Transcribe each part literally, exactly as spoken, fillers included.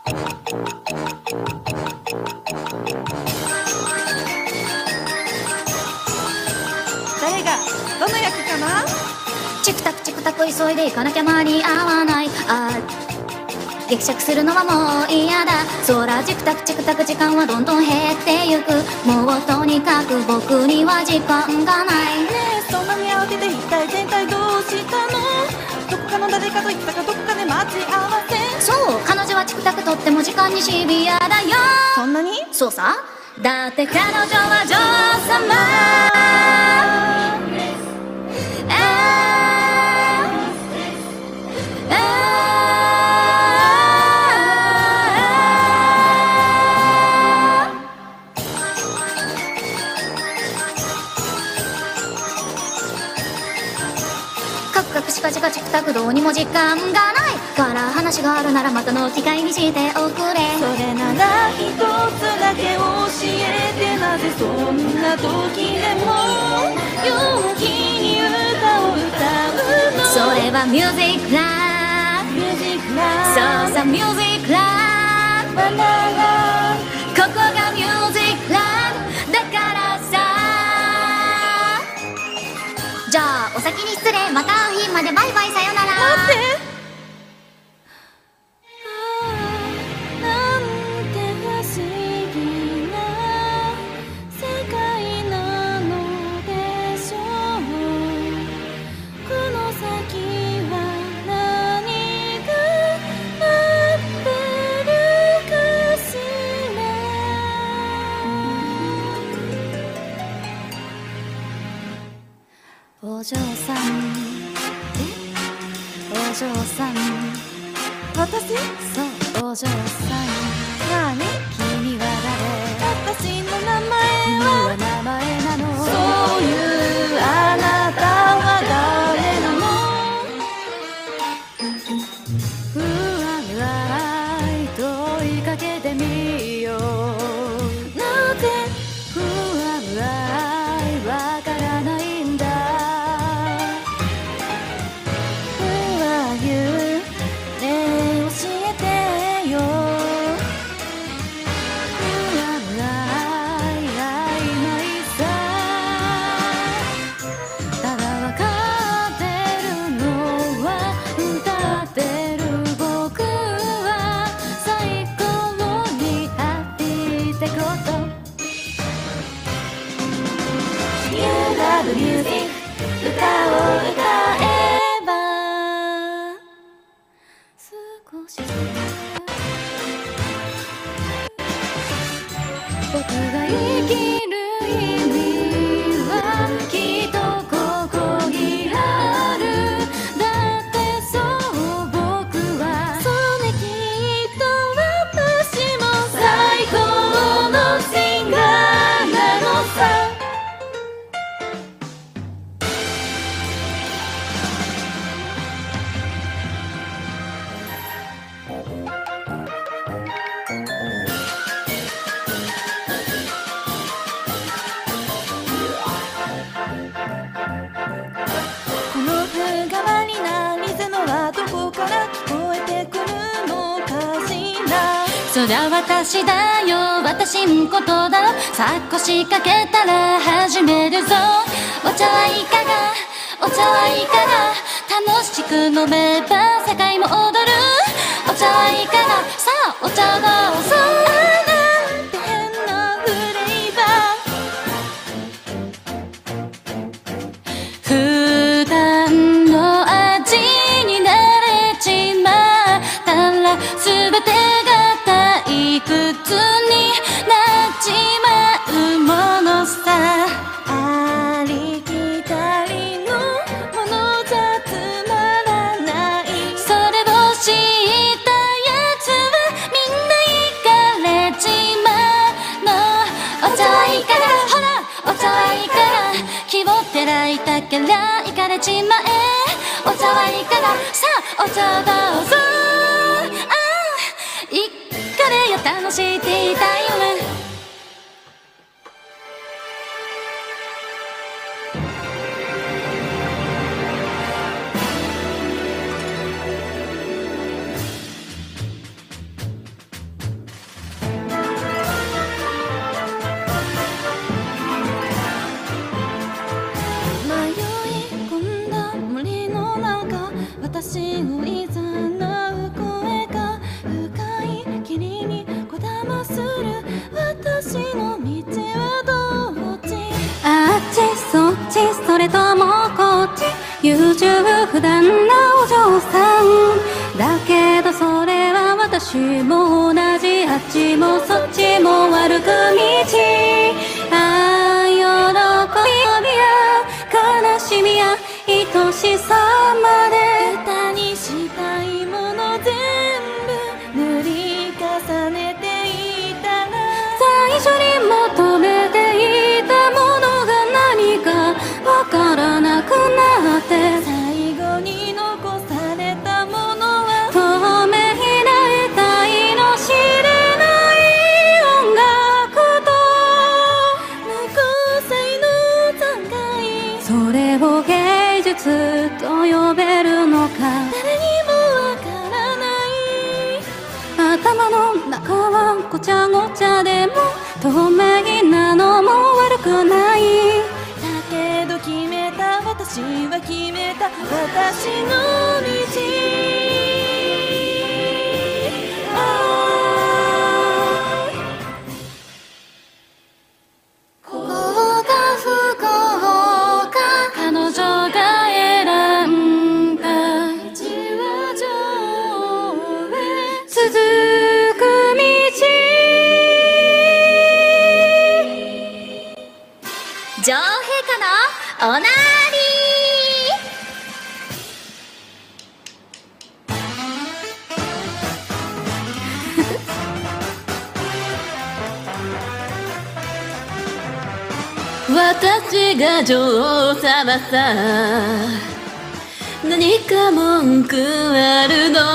誰がどの役かな。 チクタクチクタク急いで行かなきゃ間に合わない。あー激釈するのはもう嫌だ。そらチクタクチクタク時間はどんどん減ってゆく。もうとにかく僕には時間がない。 ねえそんなに慌てて一体全体どうしたの。どこかの誰かと言ったかどこかで待ち合わせ。 そう彼女はチクタクとっても時間にシビアだよ。 そんなに。 そうさだって彼女は女王様。カクカクしかしかチクタクどうにも時間がないから話があるならまたの機会にしておくれ。 それなら一つだけ教えて。なぜそんな時でも陽気に歌を歌うの。 それはミュージックラブ。 ミュージックラブ。 そうさミュージックラブ。 バナナここがミュージックラブだからさ。じゃあお先に失礼。また会う日までバイバイさよなら。 待って。なんて不思議な世界なのでしょう。この先は何が待ってるかしら。お嬢さん。お嬢さん。私？そう、お嬢さん。なに？君は誰？私の名前は？君は名前なの？そういうあなたは誰なの？ ふわいと追いかけてみよう。 なぜ？ ふわいわからないんだ。 Who are you？ ねえ教えてよ。 ふわい曖昧さ。ただわかってるのは歌ってる僕はサイコロにハッピーってこと。 You love music 歌を歌えば少しずつ僕が生きる意味はきっとここにある。だってそう僕はそうねきっと私も最高のシンガーなのさ。この風変わりなリズムはどこから聞こえてくるのかしら。 そりゃ私だよ私んことだろ。さあ腰掛けたら始めるぞ。お茶はいかがお茶はいかが楽しく飲めば世界も踊る。お茶はいかがさあお茶どうぞ。 なんて変なフレーバ普段の味に慣れちまったら全てが退屈になっちまうものさ。 ー。ありきたりのものじゃつまらない。 それを知ったやつはみんな行かれちまうの。お茶はいいからほらお茶はいいから気を照らいたから行かれちまえ。お茶はいいからさあお茶どうぞ。ああ行かれよ楽しいティータイム。 私をいざなう声が深い霧にこだまする私の道はどっち？あっちそっちそれともこっち優柔不断なお嬢さんだけどそれは私も同じあっちもそっちも悪く道ああ喜びや悲しみや愛しさまで歌にしたいもの全部塗り重ねていたら最初に求めていたものが何かわからなくなって最後に残されたものは透明な得体の知れない音楽と無垢才の残骸それを芸術と呼べるのか誰にもわからない頭の中はごちゃごちゃでも透明なのも悪くないだけど決めた私は決めた私の道幸か不幸か彼女が選んだ道は上へ続く道女王陛下のおなーり私が女王様さ何か文句あるの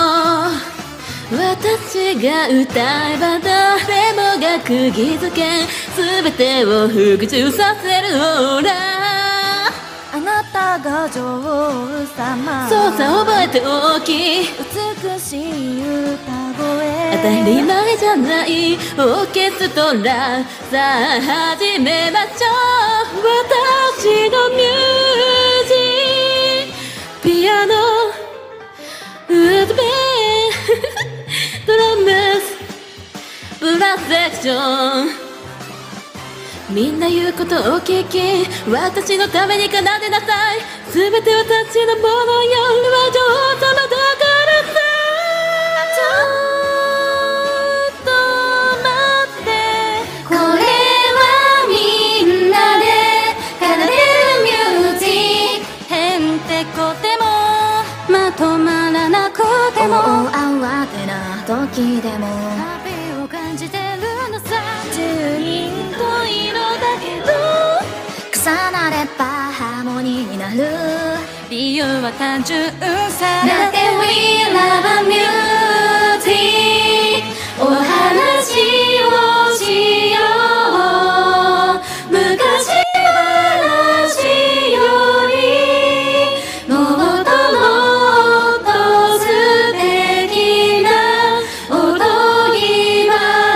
私が歌えば誰もが釘付け全てを復讐させるオーラあなたが女王様そうさ覚えておき美しい歌声当たり前じゃないオーケストラさあ始めましょう私のミュージックピアノウッドベードラムスブラスセクションみんな言うことを聞き私のために奏でなさい全て私のものよ俺は女王様だからさちょっと待ってこれはみんなで奏でるミュージックへんてこでもまとまらなくても大慌てな時でも旅を感じてるのさ十人十色だけど重なればハーモニーになる理由は単純さだって We love music お話をしよう昔話よりもっともっと素敵なおとぎ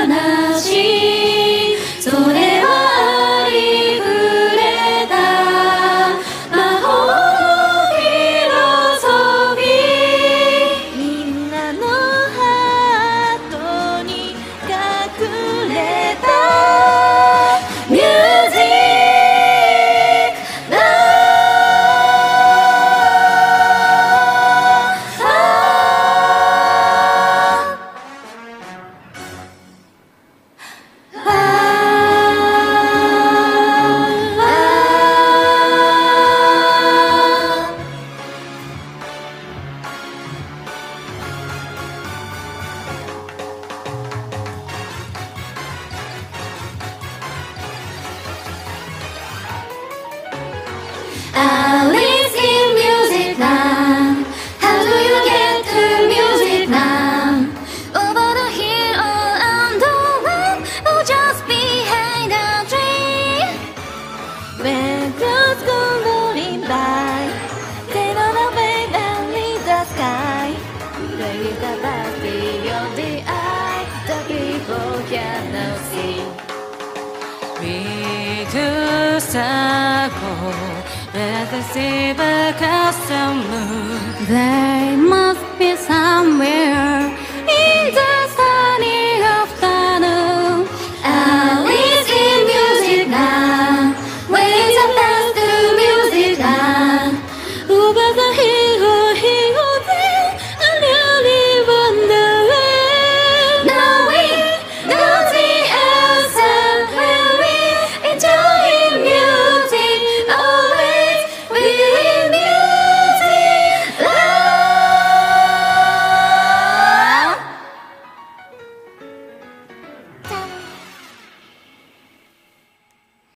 話それはありふれた魔法のフィロソフィーみんなのハートに隠れたミュージックラAlice in Music Land. How do you get to Music Land? Over the hill or underland, or just behind a tree? When clouds go rolling by they don't know where down in the sky There is a vast beyond the eye that people cannot see. We do circle Let us see the custom move. They might